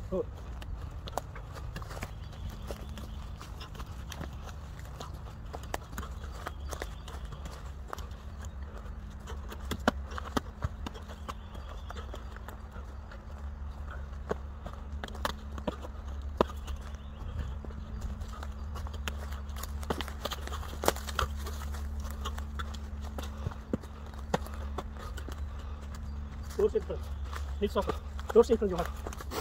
Oh. Doorzichten. Niet stoppen. Doorzichten, jongen.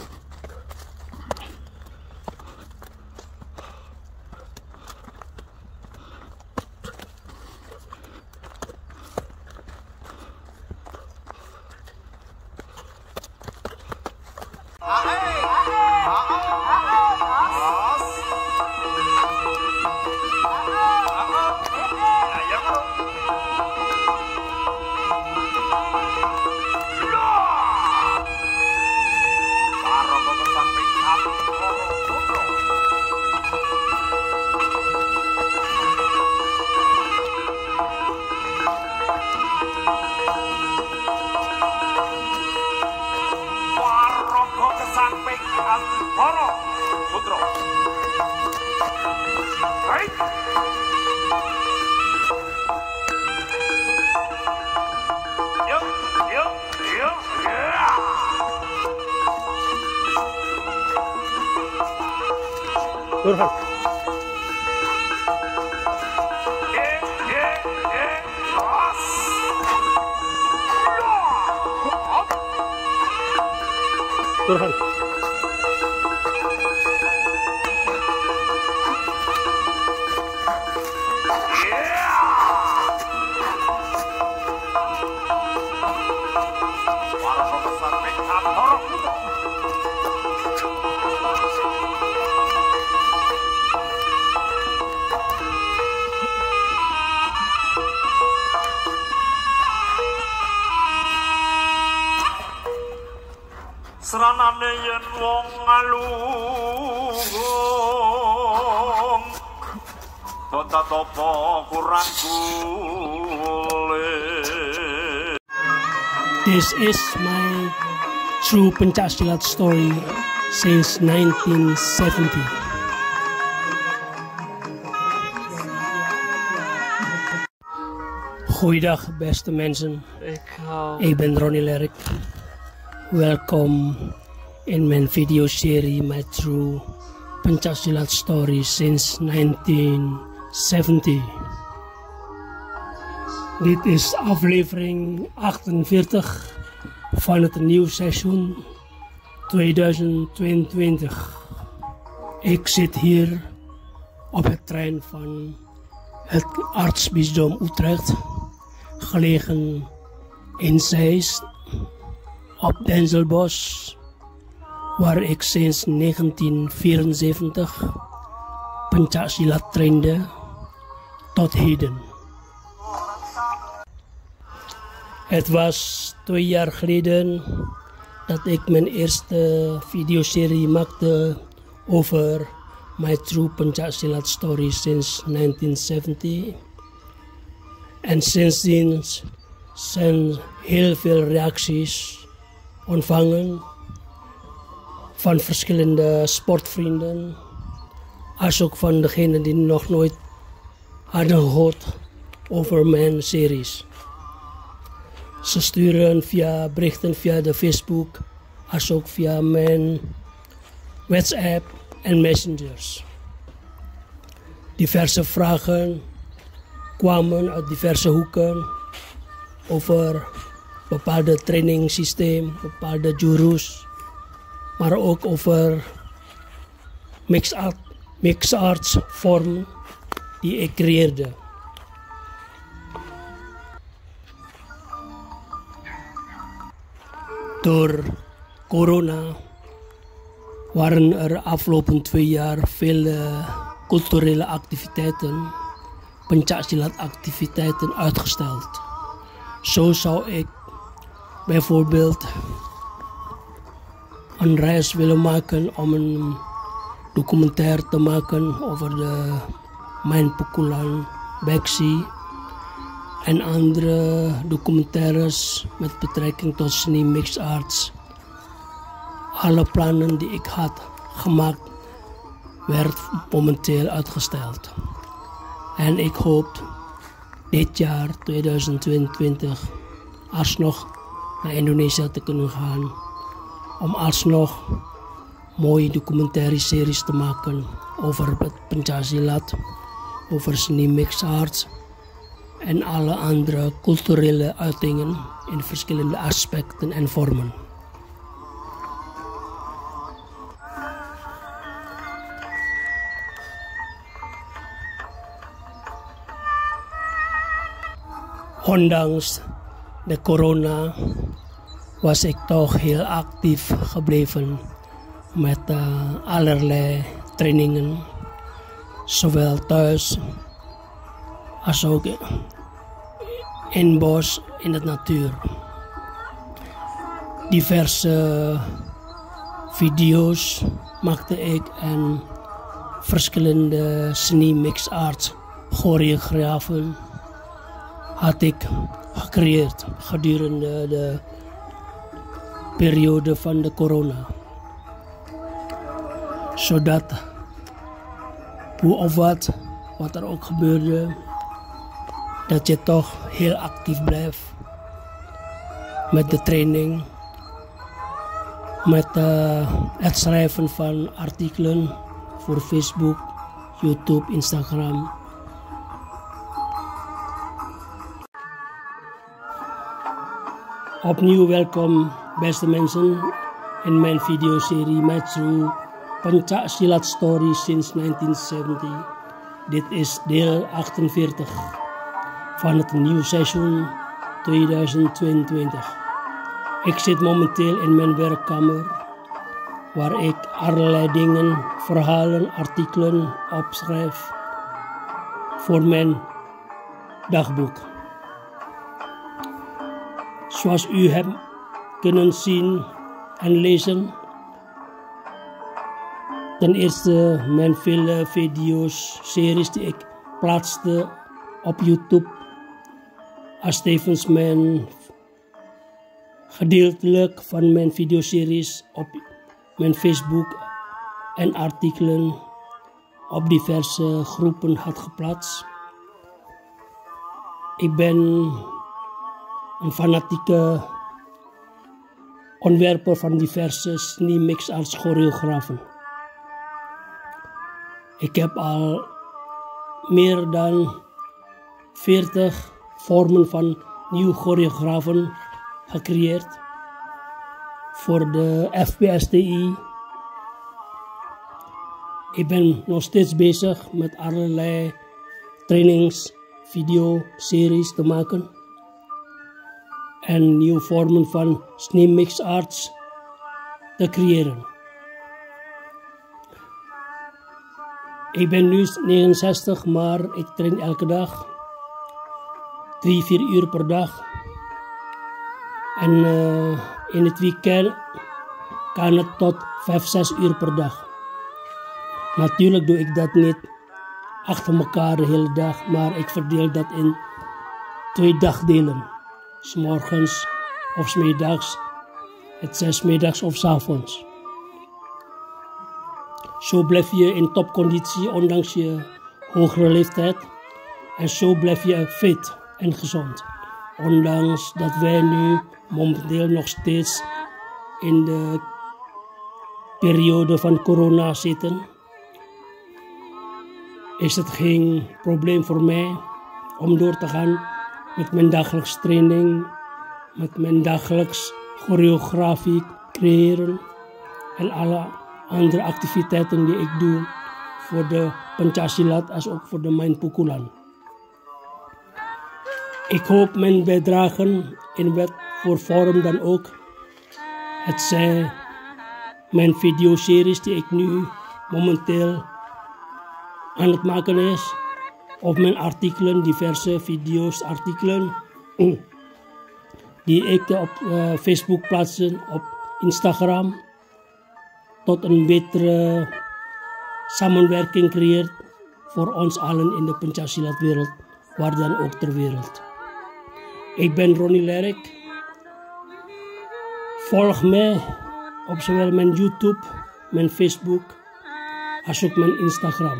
Doorgaan. Doorgaan. Seranane yen wong ngalung Tonta topo kurang kulit. This is my true Pencaksilat story since 1970. Goeiedag beste mensen, ik ben Ronnie Lerk. Welkom in mijn videoserie My True Pencaksilat Story since 1970. Dit is aflevering 48 van het nieuwe seizoen 2022. Ik zit hier op het trein van het Aartsbisdom Utrecht, gelegen in Zeist op Denzelbos, waar ik sinds 1974 Pencaksilat trainde tot heden. Het was 2 jaar geleden dat ik mijn eerste videoserie maakte over My True Pencaksilat Story sinds 1970. En sindsdien zijn heel veel reacties ontvangen van verschillende sportvrienden, als ook van degenen die nog nooit hadden gehoord over mijn series. Ze sturen berichten via de Facebook, als ook via mijn WhatsApp en Messengers. Diverse vragen kwamen uit diverse hoeken over bepaalde trainingssysteem, bepaalde jurus, maar ook over mixed arts vormen die ik creëerde. Door corona waren er afgelopen 2 jaar vele culturele activiteiten, Pencaksilat activiteiten uitgesteld. Zo zou ik bijvoorbeeld een reis willen maken om een documentaire te maken over de Main Pukulan Beksi en andere documentaires met betrekking tot seni mixed arts alle plannen die ik had gemaakt, werd momenteel uitgesteld. En ik hoop dit jaar 2022 alsnog naar Indonesië te kunnen gaan om alsnog mooie documentaire series te maken over het Pencaksilat, over seni mixed arts en alle andere culturele uitingen in verschillende aspecten en vormen. Ondanks de corona was ik toch heel actief gebleven met allerlei trainingen, zowel thuis als ook in bos, in de natuur. Diverse video's maakte ik en verschillende seni mixed arts choreografen had ik gecreëerd gedurende de periode van de corona. Zodat hoe of wat er ook gebeurde, dat je toch heel actief blijft met de training, met het schrijven van artikelen voor Facebook, YouTube, Instagram. Opnieuw welkom beste mensen in mijn videoserie Metro Pencaksilat Story sinds 1970. Dit is deel 48 van het nieuwe seizoen 2022. Ik zit momenteel in mijn werkkamer waar ik allerlei dingen, verhalen, artikelen opschrijf voor mijn dagboek. Zoals u hebt kunnen zien en lezen, ten eerste mijn vele video's, series die ik plaatste op YouTube, als tevens mijn gedeeltelijk van mijn videoseries op mijn Facebook en artikelen op diverse groepen had geplaatst. Ik ben een fanatieke ontwerper van diverse seni mixed arts choreografen. Ik heb al meer dan 40 vormen van nieuwe choreografen gecreëerd voor de FPSTI. Ik ben nog steeds bezig met allerlei trainings, video-series te maken en nieuwe vormen van seni mixed arts te creëren. Ik ben nu 69, maar ik train elke dag 3-4 uur per dag. En in het weekend kan het tot 5-6 uur per dag. Natuurlijk doe ik dat niet achter elkaar de hele dag, maar ik verdeel dat in 2 dagdelen. 's Morgens of 's middags, het 's middags of 's avonds. Zo blijf je in topconditie ondanks je hogere leeftijd. En zo blijf je fit en gezond. Ondanks dat wij nu momenteel nog steeds in de periode van corona zitten, is het geen probleem voor mij om door te gaan met mijn dagelijks training, met mijn dagelijks choreografie creëren en alle andere activiteiten die ik doe voor de Pencaksilat als ook voor de Main Pukulan. Ik hoop mijn bijdragen in wat voor vorm dan ook. Het zijn mijn videoseries die ik nu momenteel aan het maken is, of mijn artikelen, diverse video's, artikelen die ik op Facebook plaatsen, op Instagram, tot een betere samenwerking creëert voor ons allen in de Pencaksilat wereld, waar dan ook ter wereld. Ik ben Ronnie Lerik. Volg mij op zowel mijn YouTube, mijn Facebook, als ook mijn Instagram.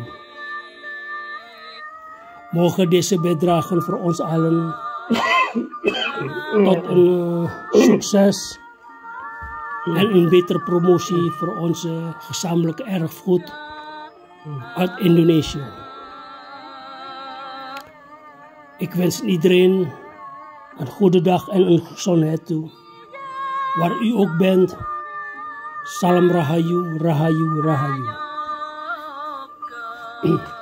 Mogen deze bijdragen voor ons allen tot een succes en een betere promotie voor onze gezamenlijke erfgoed uit Indonesië. Ik wens iedereen een goede dag en een gezondheid toe. Waar u ook bent. Salam Rahayu, Rahayu, Rahayu.